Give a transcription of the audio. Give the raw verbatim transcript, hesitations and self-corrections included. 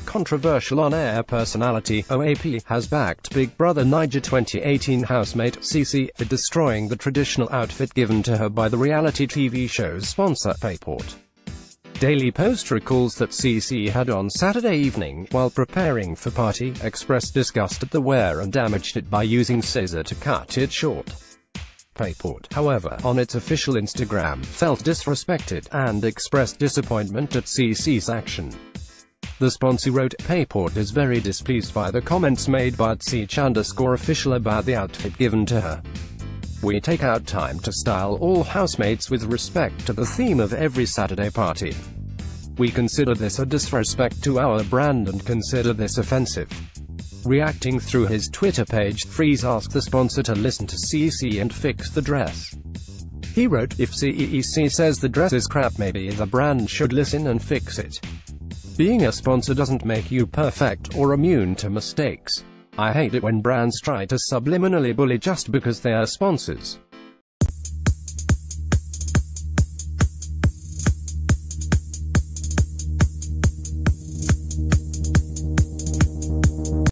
controversial on-air personality, O A P, has backed Big Brother Naija twenty eighteen housemate, Cee-c, for destroying the traditional outfit given to her by the reality T V show's sponsor, Payport. Daily Post recalls that Cee-c had on Saturday evening, while preparing for party, expressed disgust at the wear and damaged it by using scissor to cut it short. Payport, however, on its official Instagram, felt disrespected, and expressed disappointment at Cee-c's action. The sponsor wrote, "Payport is very displeased by the comments made by Cee-c underscore official about the outfit given to her. We take out time to style all housemates with respect to the theme of every Saturday party. We consider this a disrespect to our brand and consider this offensive." Reacting through his Twitter page, Freeze asked the sponsor to listen to Cee-c and fix the dress. He wrote, "If Cee-c says the dress is crap, maybe the brand should listen and fix it. Being a sponsor doesn't make you perfect or immune to mistakes. I hate it when brands try to subliminally bully just because they are sponsors.